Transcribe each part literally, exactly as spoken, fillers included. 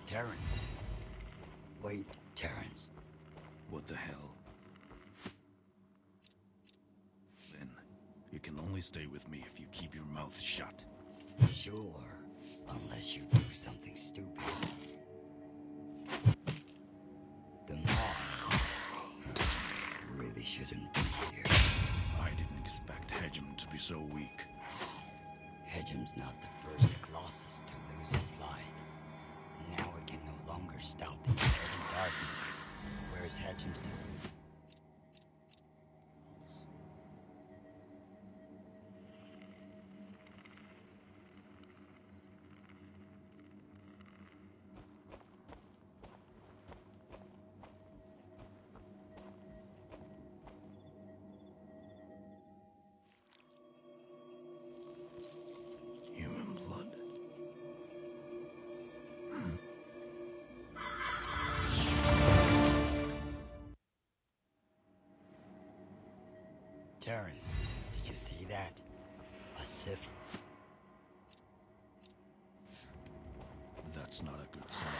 Terrence. Wait, Terrence. What the hell? Then, you can only stay with me if you keep your mouth shut. Sure, unless you do something stupid. The mom really shouldn't be here. I didn't expect Hedgem to be so weak. Hedgem's not the first Colossus to lose its light. Now it can no longer stop the inherent darkness. Where's Hedgem's dis- Human blood. Hmm. Terrence, did you see that? A Sith. That's not a good sign.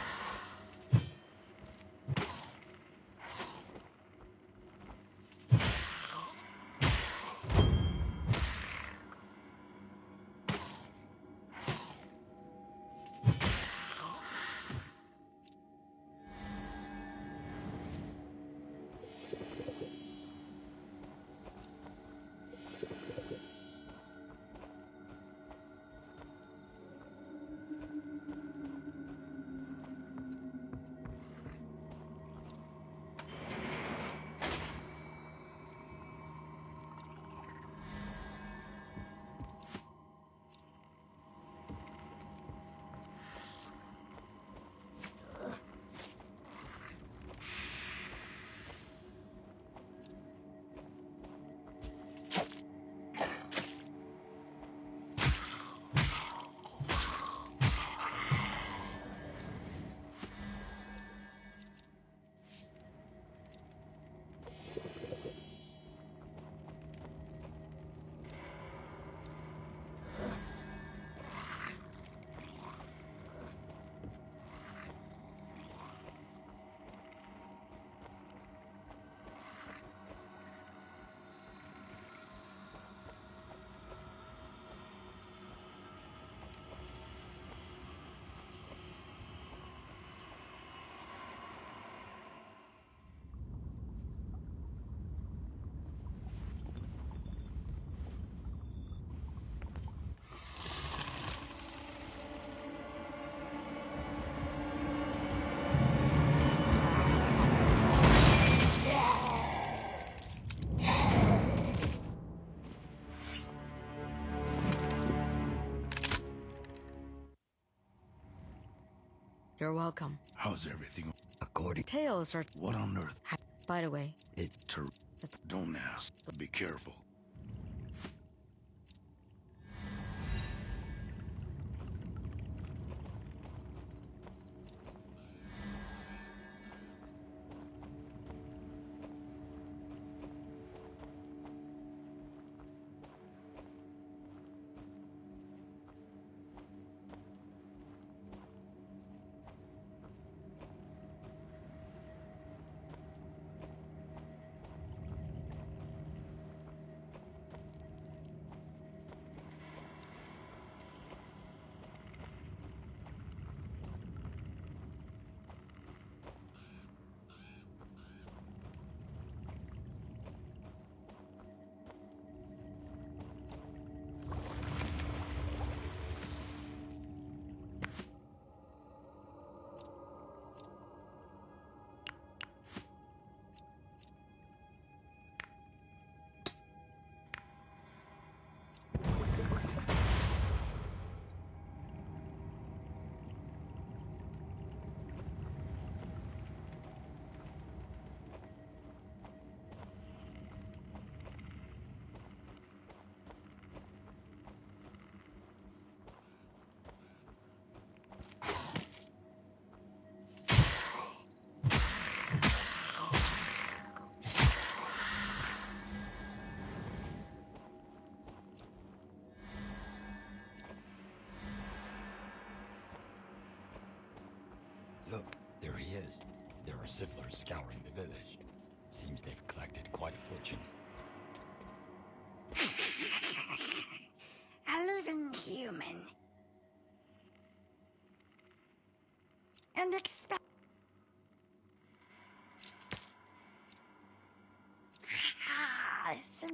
You're welcome. How's everything? According Tales are... What on earth? By the way, it's Ter- Don't ask. Be careful. There he is. There are Siflers scouring the village. Seems they've collected quite a fortune. A living human. And expect. Ah, some-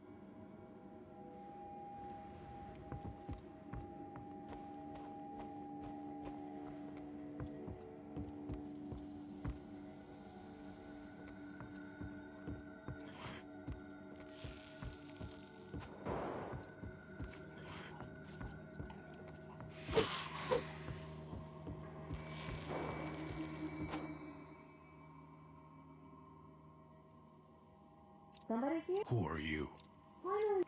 Somebody here? Who are you? Finally.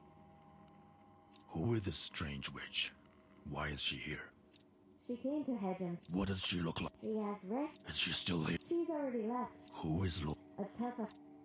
Who is this strange witch? Why is she here? She came to Hedgems. What does she look like? She has rest. Is she still here? She's already left. Who is Lo- A tough